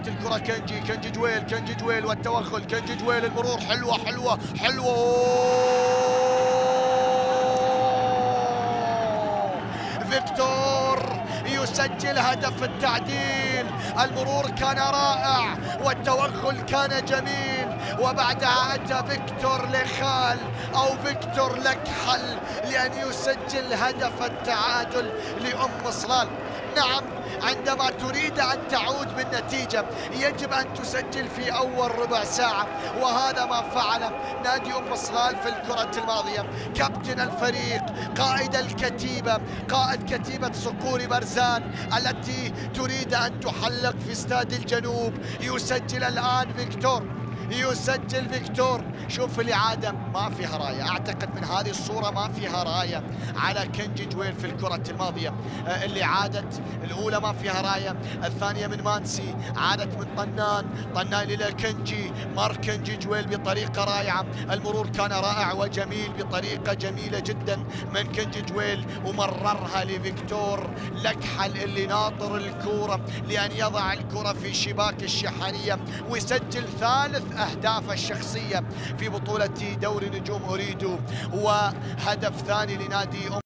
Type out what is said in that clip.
استلامات الكرة كنجي جويل والتوغل، كنجي جويل المرور، حلوة فيكتور يسجل هدف التعديل. المرور كان رائع والتوغل كان جميل، وبعدها أتى فيكتور لخال أو فيكتور لكحل لأن يسجل هدف التعادل لأم صلال. نعم، عندما تريد أن تعود بالنتيجة يجب أن تسجل في أول ربع ساعة، وهذا ما فعله نادي أم صلال في الكرة الماضية. كابتن الفريق، قائد الكتيبة، قائد كتيبة صقور برزان التي تريد أن تحلق في استاد الجنوب، يسجل الآن فيكتور. شوف الإعادة ما فيها راية، أعتقد من هذه الصورة ما فيها راية على كنجي جويل في الكرة الماضية. الإعادة الأولى ما فيها راية، الثانية من مانسي، عادت من طنان إلى كنجي، مر كنجي جويل بطريقة رائعة. المرور كان رائع وجميل بطريقة جميلة جدا من كنجي جويل، ومررها لفيكتور لكحل اللي ناطر الكرة لأن يضع الكرة في شباك الشحنية ويسجل ثالث أهدافه الشخصية في بطولة دوري نجوم أوريدو، وهدف ثاني لنادي